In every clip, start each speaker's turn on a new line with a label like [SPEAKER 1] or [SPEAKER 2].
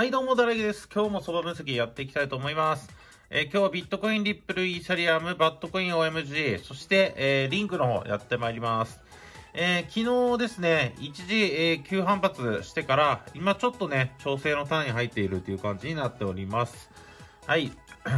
[SPEAKER 1] はい、どうも、だらぎです。今日も相場分析やっていきたいと思います。今日はビットコイン、リップル、イーサリアム、バットコイン、OMG、そして、リンクの方やってまいります。昨日ですね、一時、急反発してから、今ちょっとね、調整のターンに入っているという感じになっております。はい。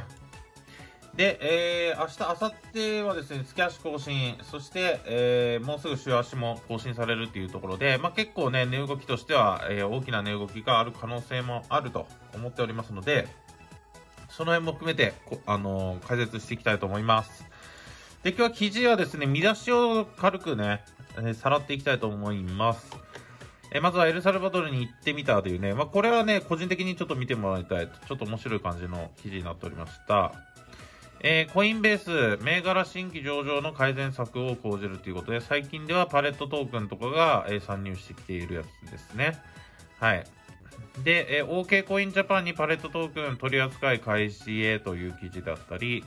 [SPEAKER 1] で、明日、明後日はですね、月足更新、そして、もうすぐ週足も更新されるっていうところで、結構ね、値動きとしては、大きな値動きがある可能性もあると思っておりますので、その辺も含めて、解説していきたいと思います。で、今日は記事はですね、見出しを軽くね、さらっていきたいと思います。まずはエルサルバドルに行ってみたというね、これはね、個人的にちょっと見てもらいたい、ちょっと面白い感じの記事になっておりました。コインベース、銘柄新規上場の改善策を講じるということで、最近ではパレットトークンとかが、参入してきているやつですね。はい。で、OK コインジャパンにパレットトークン取り扱い開始へという記事だったり、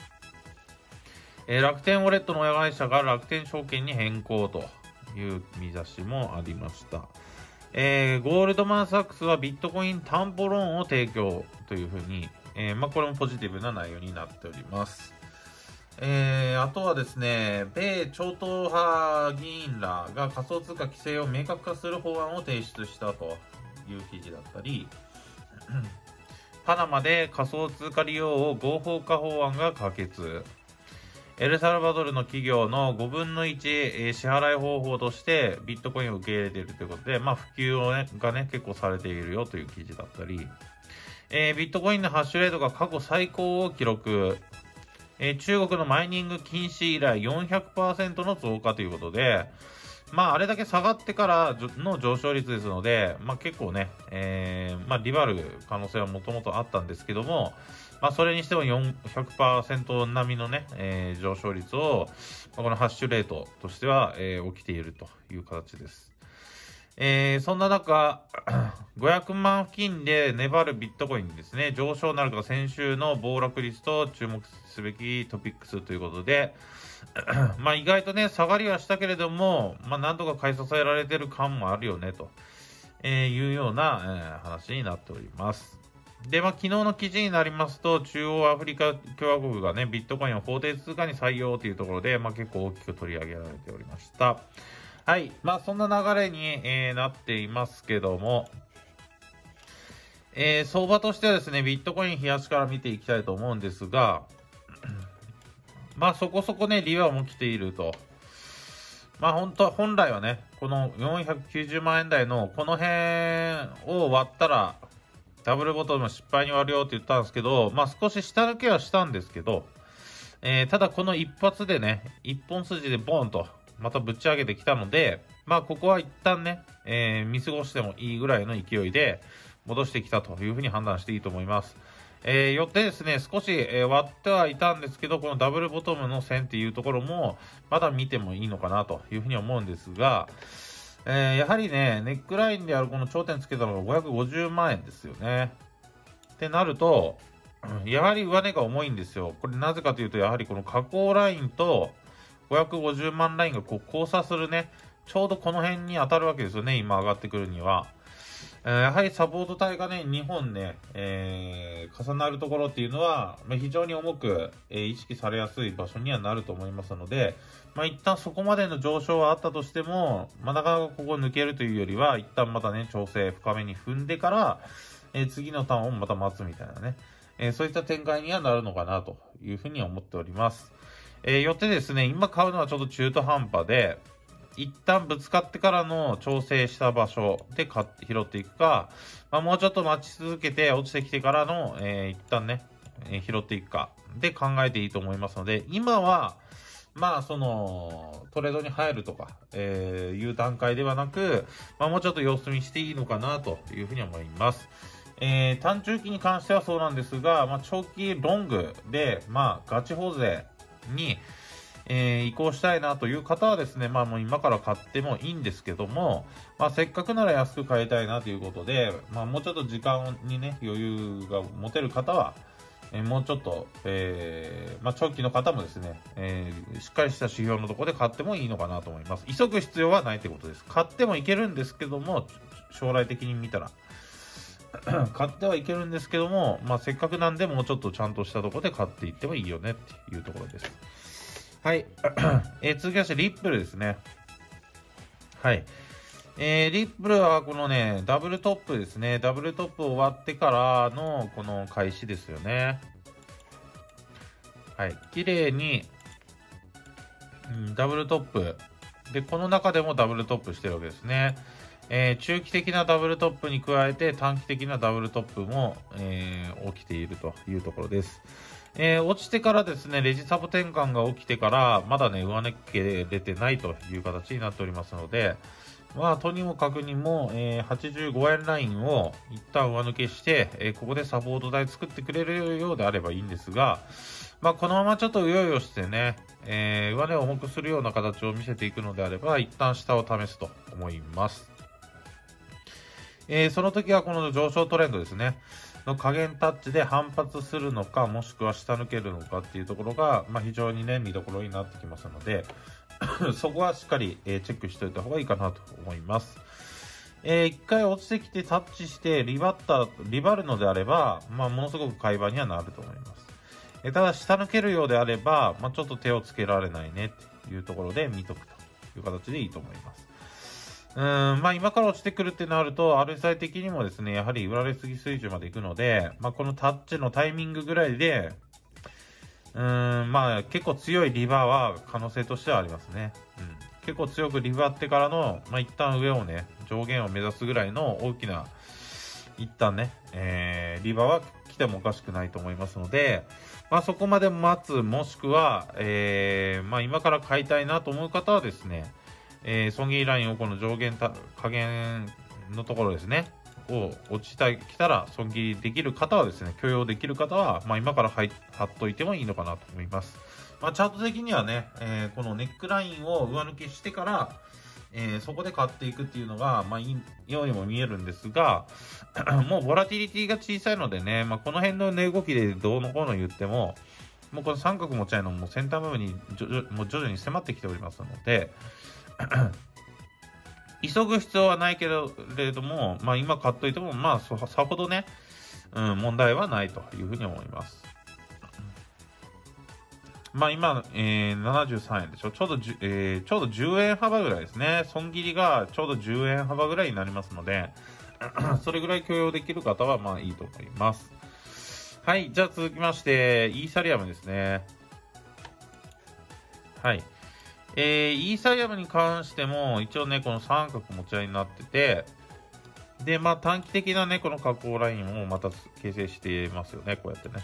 [SPEAKER 1] 楽天ウォレットの親会社が楽天証券に変更という見出しもありました。ゴールドマンサックスはビットコイン担保ローンを提供というふうに、これもポジティブな内容になっております。あとはですね、米超党派議員らが仮想通貨規制を明確化する法案を提出したという記事だったり、パナマで仮想通貨利用を合法化法案が可決。エルサルバドルの企業の5分の1、支払い方法としてビットコインを受け入れているということで、普及をがね、結構されているよという記事だったり、ビットコインのハッシュレートが過去最高を記録。中国のマイニング禁止以来400% の増加ということで、あれだけ下がってからの上昇率ですので、結構ね、リバる可能性はもともとあったんですけども、それにしても400% 並みのね、上昇率を、このハッシュレートとしては、起きているという形です。そんな中、500万付近で粘るビットコインですね、上昇なるか先週の暴落率と注目すべきトピックスということで、意外とね、下がりはしたけれども、なんとか買い支えられてる感もあるよね、というような、話になっております。で、昨日の記事になりますと、中央アフリカ共和国がね、ビットコインを法定通貨に採用というところで、結構大きく取り上げられておりました。はい。そんな流れに、なっていますけども、相場としてはですね、ビットコイン冷やしから見ていきたいと思うんですが、そこそこね、利和も来ていると。本来はね、この490万円台のこの辺を割ったら、ダブルボトムの失敗に割るよって言ったんですけど、少し下抜けはしたんですけど、ただこの一発でね、一本筋でボーンと、またぶち上げてきたので、ここは一旦ね、見過ごしてもいいぐらいの勢いで戻してきたというふうに判断していいと思います。よってですね、少し、割ってはいたんですけど、このダブルボトムの線っていうところも、まだ見てもいいのかなというふうに思うんですが、やはりね、ネックラインであるこの頂点つけたのが550万円ですよね。ってなると、やはり上値が重いんですよ。これなぜかというと、やはりこの下降ラインと550万ラインが交差するね、ちょうどこの辺に当たるわけですよね、今上がってくるには。やはりサポート帯がね、2本ね、重なるところっていうのは、非常に重く、意識されやすい場所にはなると思いますので、一旦そこまでの上昇はあったとしても、なかなかここ抜けるというよりは、一旦またね、調整深めに踏んでから、次のターンをまた待つみたいなね、そういった展開にはなるのかなというふうに思っております。よってですね、今買うのはちょっと中途半端で、一旦ぶつかってからの調整した場所で拾っていくか、もうちょっと待ち続けて落ちてきてからの、一旦ね、拾っていくかで考えていいと思いますので、今は、トレードに入るとか、いう段階ではなく、もうちょっと様子見していいのかなというふうに思います。短中期に関してはそうなんですが、長期ロングで、ガチ保税に、移行したいなという方はですね、もう今から買ってもいいんですけども、せっかくなら安く買いたいなということで、もうちょっと時間にね、余裕が持てる方は、もうちょっと、長期の方もですね、しっかりした指標のところで買ってもいいのかなと思います。急ぐ必要はないということです。買ってもいけるんですけども、将来的に見たら。 買ってはいけるんですけども、せっかくなんでもうちょっとちゃんとしたところで買っていってもいいよねっていうところです。はい。続きまして、リップルですね。はい。リップルはこのね、ダブルトップですね。ダブルトップ終わってからのこの開始ですよね。はい。綺麗に、ダブルトップ。で、この中でもダブルトップしてるわけですね。中期的なダブルトップに加えて短期的なダブルトップも、起きているというところです。落ちてからですね、レジサブ転換が起きてから、まだね、上抜けれてないという形になっておりますので、とにもかくにも、85円ラインを一旦上抜けして、ここでサポート台作ってくれるようであればいいんですが、このままちょっとうようよしてね、上値を重くするような形を見せていくのであれば、一旦下を試すと思います。その時はこの上昇トレンドですね、の下限タッチで反発するのか、もしくは下抜けるのかっていうところが、非常にね、見どころになってきますので、そこはしっかり、チェックしておいた方がいいかなと思います。一回落ちてきてタッチしてリバるのであれば、ものすごく買い場にはなると思います。ただ下抜けるようであれば、ちょっと手をつけられないねっていうところで見とくという形でいいと思います。今から落ちてくるってなると、RSI 的にもですね、やはり売られすぎ水準まで行くので、このタッチのタイミングぐらいで、結構強いリバーは可能性としてはありますね。結構強くリバーってからの、一旦上をね、上限を目指すぐらいの大きな、一旦ね、リバーは来てもおかしくないと思いますので、そこまで待つ、もしくは、今から買いたいなと思う方はですね、損切りラインをこの上限下限のところですね、を落ちてきたら損切りできる方はですね、許容できる方は、今から貼っといてもいいのかなと思います。チャート的にはね、このネックラインを上抜けしてから、そこで買っていくっていうのが、いいようにも見えるんですが、もうボラティリティが小さいのでね、この辺の値動きでどうのこうの言っても、もうこの三角持ち合いのもう先端部分にもう徐々に迫ってきておりますので、急ぐ必要はないけれども、今買っといても、さほどね、問題はないというふうに思います。今、73円でしょ。ちょうど10円幅ぐらいですね。損切りがちょうど10円幅ぐらいになりますので、それぐらい許容できる方はいいと思います。はい、じゃあ続きまして、イーサリアムですね。はい。イーサリアムに関しても、一応ね、この三角持ち合いになってて、で、短期的なね、この下降ラインをまた形成していますよね、こうやってね。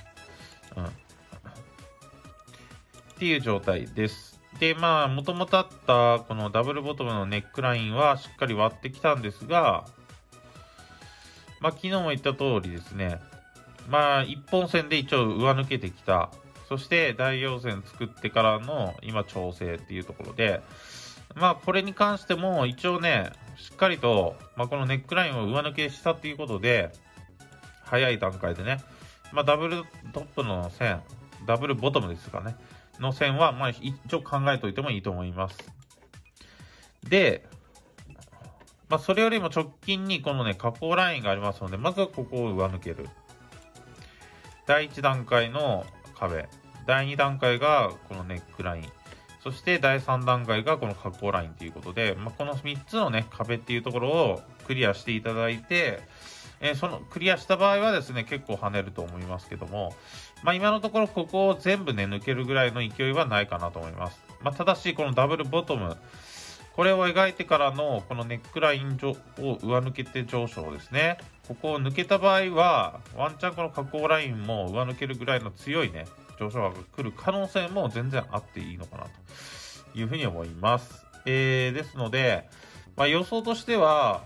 [SPEAKER 1] っていう状態です。で、もともとあったこのダブルボトムのネックラインはしっかり割ってきたんですが、昨日も言った通りですね、一本線で一応上抜けてきた。そして大陽線作ってからの今調整っていうところで、これに関しても一応ね、しっかりと、このネックラインを上抜けしたっていうことで、早い段階でね、ダブルトップの線、ダブルボトムですかね、の線は、一応考えておいてもいいと思います。で、それよりも直近にこのね、下降ラインがありますので、まずはここを上抜ける。第1段階の壁、第2段階がこのネックライン、そして第3段階がこの下降ラインということで、この3つのね、壁っていうところをクリアしていただいて、そのクリアした場合はですね、結構跳ねると思いますけども、今のところここを全部ね、抜けるぐらいの勢いはないかなと思います。ただし、このダブルボトム、これを描いてからのこのネックラインを上抜けて上昇ですね。ここを抜けた場合は、ワンチャンこの下降ラインも上抜けるぐらいの強いね、上昇が来る可能性も全然あっていいのかなというふうに思います。ですので、予想としては、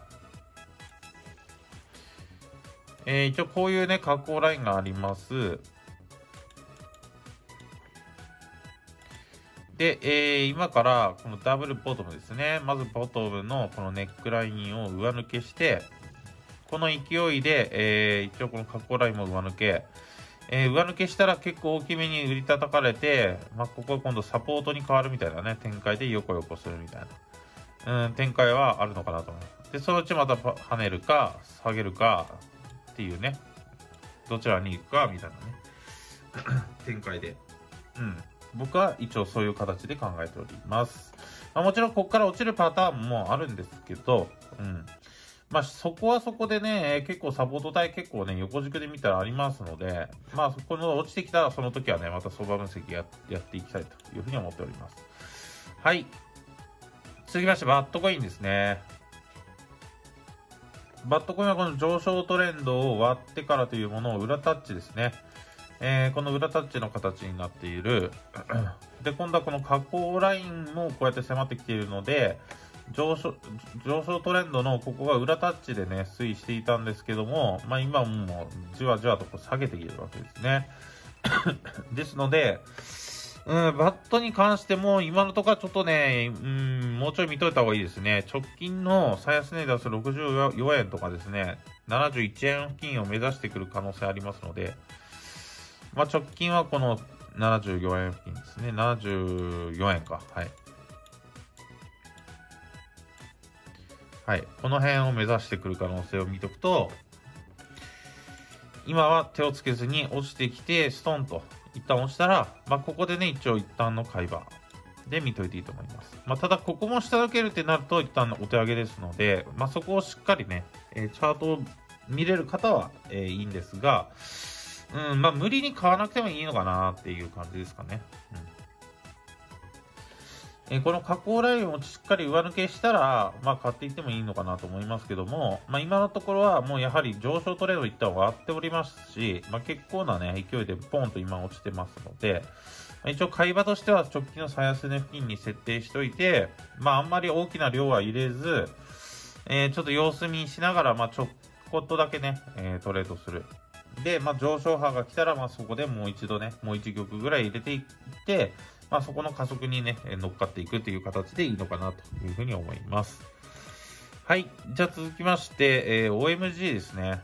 [SPEAKER 1] 一応こういうね、下降ラインがあります。で、今からこのダブルボトムですね。まずボトムのこのネックラインを上抜けして、この勢いで、一応この下降ラインも上抜け、上抜けしたら結構大きめに売り叩かれて、ここは今度サポートに変わるみたいなね、展開で横横するみたいな、展開はあるのかなと思います。で、そのうちまた跳ねるか、下げるか、っっていうね、どちらに行くかみたいなね、展開で。僕は一応そういう形で考えております。もちろんここから落ちるパターンもあるんですけど、そこはそこでね、結構サポート帯結構ね、横軸で見たらありますので、そこの落ちてきたらその時はね、また相場分析やっていきたいというふうに思っております。はい。続きまして、バットコインですね。バットコインはこの上昇トレンドを割ってからというものを裏タッチですね。この裏タッチの形になっている。で、今度はこの下降ラインもこうやって迫ってきているので、上昇トレンドのここが裏タッチでね、推移していたんですけども、今もうじわじわとこう下げているわけですね。ですので、バットに関しても今のところはちょっとね、もうちょい見といた方がいいですね。直近の最安値出す64円とかですね、71円付近を目指してくる可能性ありますので、直近はこの74円付近ですね。74円か。はい。はい。この辺を目指してくる可能性を見ておくと、今は手をつけずに落ちてきて、ストンと一旦落ちたら、ここでね、一応一旦の買い場で見といていいと思います。ただ、ここも下抜けるってなると、一旦のお手上げですので、そこをしっかりね、チャートを見れる方は、いいんですが、無理に買わなくてもいいのかなっていう感じですかね。この下降ラインをしっかり上抜けしたら、買っていってもいいのかなと思いますけども、今のところはもうやはり上昇トレンド一旦割っておりますし、結構なね、勢いでポンと今落ちてますので、一応買い場としては直近の最安値付近に設定しておいて、あんまり大きな量は入れず、ちょっと様子見しながら、ちょこっとだけね、トレードする。で、上昇波が来たら、そこでもう一度ね、もう一玉ぐらい入れていって、そこの加速にね、乗っかっていくという形でいいのかなというふうに思います。はい。じゃあ続きまして、OMG ですね。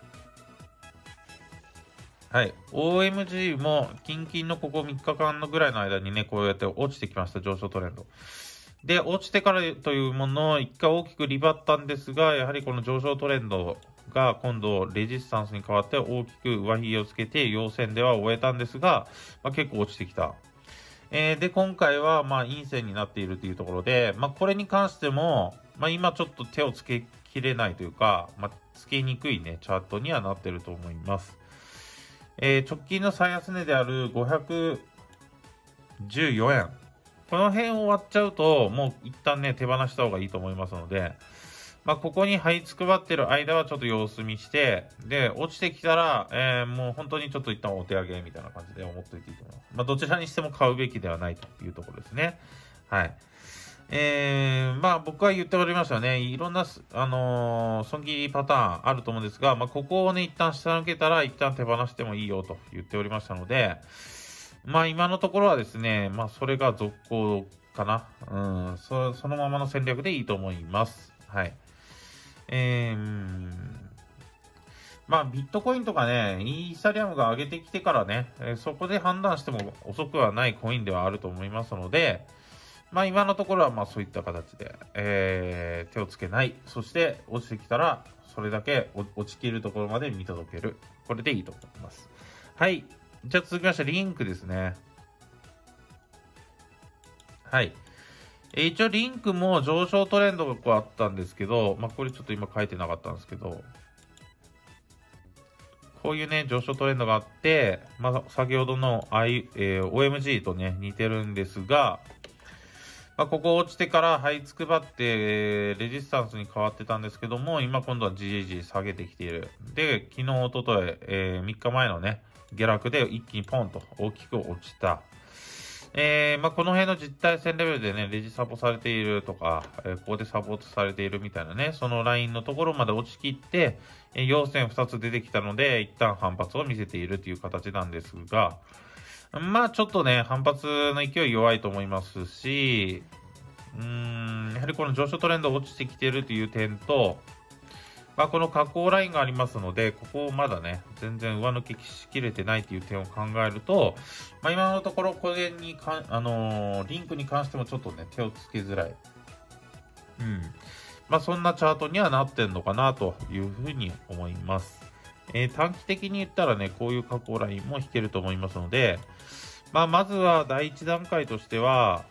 [SPEAKER 1] はい。OMG も、近々のここ3日間のぐらいの間にね、こうやって落ちてきました、上昇トレンド。で、落ちてからというものを一回大きくリバったんですが、やはりこの上昇トレンドが今度レジスタンスに変わって大きく上髭をつけて陽線では終えたんですが、結構落ちてきた。で、今回は陰線になっているというところで、これに関しても、今ちょっと手をつけきれないというか、つけにくいね、チャートにはなっていると思います。直近の最安値である514円。この辺を割っちゃうと、もう一旦ね、手放した方がいいと思いますので、ここに這いつくばってる間はちょっと様子見して、で、落ちてきたら、もう本当にちょっと一旦お手上げみたいな感じで思っておいていいと思います。どちらにしても買うべきではないというところですね。はい。僕は言っておりましたね。いろんな、損切りパターンあると思うんですが、ここをね、一旦下抜けたら一旦手放してもいいよと言っておりましたので、今のところはですね、それが続行かな。そのままの戦略でいいと思います。はい。ビットコインとかね、イーサリアムが上げてきてからね、そこで判断しても遅くはないコインではあると思いますので、今のところはそういった形で、手をつけない。そして落ちてきたら、それだけ落ちきるところまで見届ける。これでいいと思います。はい。じゃあ続きまして、リンクですね。はい。一応リンクも上昇トレンドがこうあったんですけど、これちょっと今書いてなかったんですけど、こういうね、上昇トレンドがあって、先ほどの、OMG とね、似てるんですが、ここ落ちてから這いつくばって、レジスタンスに変わってたんですけども、今度はじりじり下げてきている。で、昨日、おととい、3日前のね、下落で一気にポンと大きく落ちた。この辺の実体線レベルでね、レジサポされているとか、ここでサポートされているみたいなね、そのラインのところまで落ちきって、陽線2つ出てきたので、一旦反発を見せているという形なんですが、ちょっとね、反発の勢い弱いと思いますし、やはりこの上昇トレンド落ちてきているという点と、この下降ラインがありますので、ここをまだね、全然上抜けしきれてないという点を考えると、今のところこれにリンクに関してもちょっとね、手をつけづらい。そんなチャートにはなってんのかなというふうに思います。 短期的に言ったらね、こういう下降ラインも引けると思いますので、まずは第一段階としては、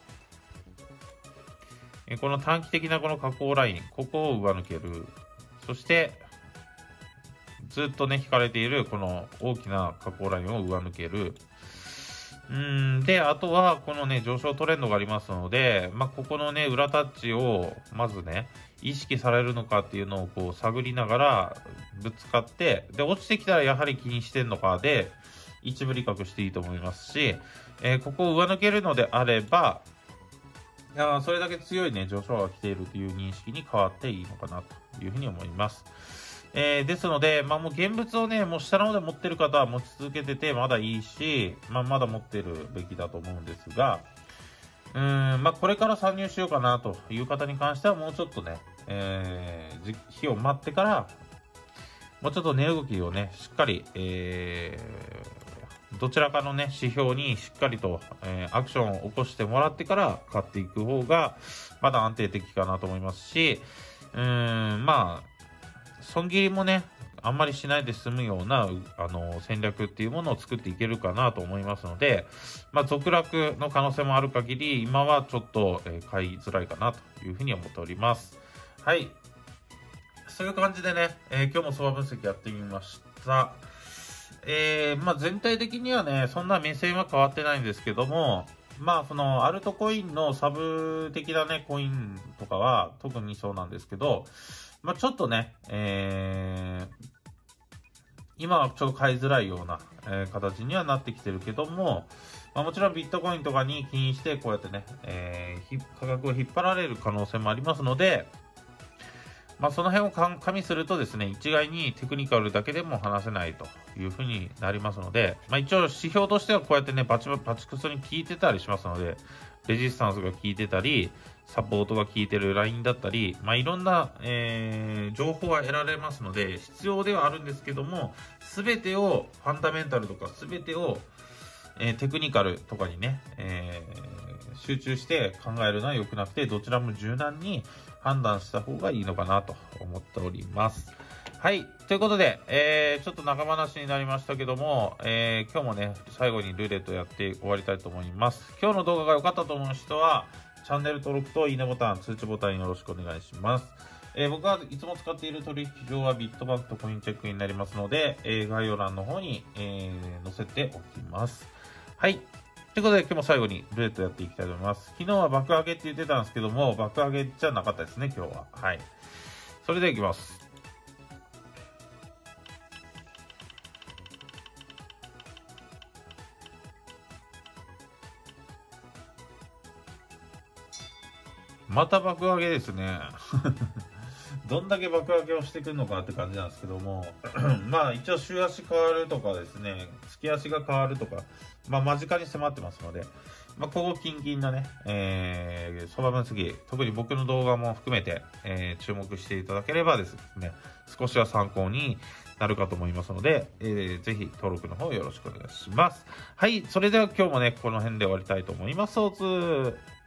[SPEAKER 1] この短期的なこの下降ライン、ここを上抜ける。そして、ずっとね、引かれているこの大きな下降ラインを上抜ける。で、あとは、このね、上昇トレンドがありますので、ここのね、裏タッチを、まずね、意識されるのかっていうのをこう探りながら、ぶつかって、で、落ちてきたらやはり気にしてんのかで、一部利確していいと思いますし、ここを上抜けるのであれば、それだけ強いね、上昇が来ているという認識に変わっていいのかなというふうに思います。ですので、もう現物をね、もう下の方で持ってる方は持ち続けててまだいいし、まだ持ってるべきだと思うんですが、これから参入しようかなという方に関してはもうちょっとね、日を待ってから、もうちょっと値動きをね、しっかり、どちらかのね、指標にしっかりと、アクションを起こしてもらってから買っていく方が、まだ安定的かなと思いますし、損切りもね、あんまりしないで済むような、戦略っていうものを作っていけるかなと思いますので、続落の可能性もある限り、今はちょっと、買いづらいかなというふうに思っております。はい。そういう感じでね、今日も相場分析やってみました。全体的にはね、そんな目線は変わってないんですけども、そのアルトコインのサブ的なね、コインとかは特にそうなんですけど、ちょっとね、今はちょっと買いづらいような、形にはなってきてるけども、もちろんビットコインとかに起因してこうやってね、価格を引っ張られる可能性もありますので、その辺を加味するとですね、一概にテクニカルだけでも話せないというふうになりますので、一応指標としてはこうやってね、バチクソに効いてたりしますので、レジスタンスが効いてたり、サポートが効いてるラインだったり、いろんな、情報は得られますので、必要ではあるんですけども、すべてをファンダメンタルとか、すべてを、テクニカルとかにね、集中して考えるのは良くなくて、どちらも柔軟に判断した方がいいのかなと思っております。はい。ということで、ちょっと長話になりましたけども、今日もね、最後にルーレットやって終わりたいと思います。今日の動画が良かったと思う人は、チャンネル登録といいねボタン、通知ボタンよろしくお願いします。僕がいつも使っている取引所はビットバンクとコインチェックになりますので、概要欄の方に、載せておきます。はい。ということで今日も最後にルーレットやっていきたいと思います。昨日は爆上げって言ってたんですけども、爆上げじゃなかったですね、今日は。はい。それではいきます。また爆上げですね。どんだけ爆上げをしてくるのかって感じなんですけども、一応週足変わるとかですね、月足が変わるとか、間近に迫ってますので、ここ近々なね、相場分析、特に僕の動画も含めて、注目していただければですね、少しは参考になるかと思いますので、ぜひ登録の方よろしくお願いします。はい、それでは今日もね、この辺で終わりたいと思います。